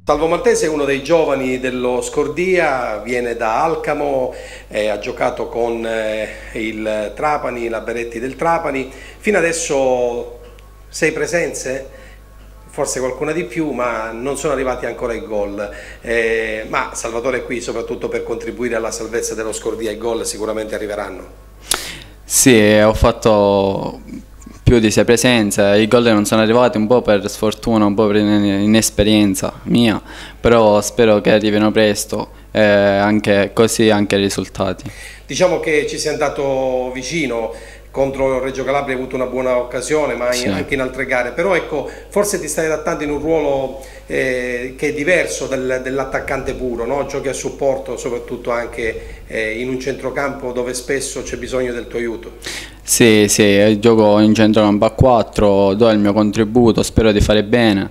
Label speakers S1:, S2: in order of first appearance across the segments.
S1: Salvo Maltese è uno dei giovani dello Scordia, viene da Alcamo, ha giocato con il Trapani, la Beretti del Trapani. Fino adesso 6 presenze, forse qualcuna di più, ma non sono arrivati ancora i gol. Ma Salvatore è qui soprattutto per contribuire alla salvezza dello Scordia, i gol sicuramente arriveranno.
S2: Sì, ho fatto più di 6 presenze, i gol non sono arrivati un po' per sfortuna, un po' per inesperienza mia, però spero che arrivino presto e anche così anche i risultati.
S1: Diciamo che ci sei andato vicino, contro Reggio Calabria hai avuto una buona occasione, ma
S2: Sì.
S1: anche in altre gare, però ecco, forse ti stai adattando in un ruolo che è diverso dell'attaccante puro, no? Giochi a supporto soprattutto anche in un centrocampo dove spesso c'è bisogno del tuo aiuto.
S2: Sì, gioco in centrocampo a 4, do il mio contributo, spero di fare bene.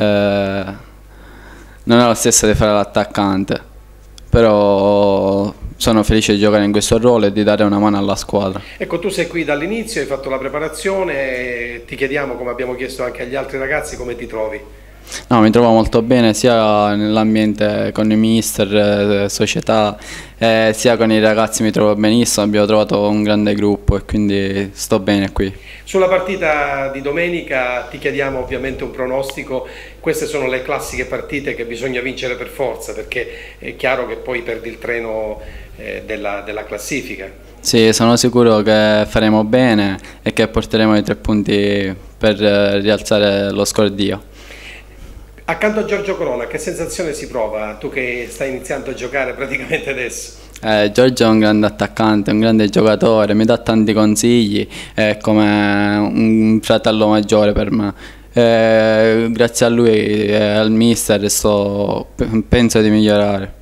S2: Non è lo stesso di fare l'attaccante, però sono felice di giocare in questo ruolo e di dare una mano alla squadra.
S1: Ecco, tu sei qui dall'inizio, hai fatto la preparazione, ti chiediamo, come abbiamo chiesto anche agli altri ragazzi, come ti trovi?
S2: No, mi trovo molto bene sia nell'ambiente con i mister, società, sia con i ragazzi mi trovo benissimo, abbiamo trovato un grande gruppo e quindi sto bene qui.
S1: Sulla partita di domenica ti chiediamo ovviamente un pronostico. Queste sono le classiche partite che bisogna vincere per forza, perché è chiaro che poi perdi il treno della classifica.
S2: Sì, sono sicuro che faremo bene e che porteremo i 3 punti per rialzare lo Scordia.
S1: Accanto a Giorgio Corona, che sensazione si prova tu che stai iniziando a giocare praticamente adesso?
S2: Giorgio è un grande attaccante, un grande giocatore, mi dà tanti consigli, è come un fratello maggiore per me. Grazie a lui e al mister penso di migliorare.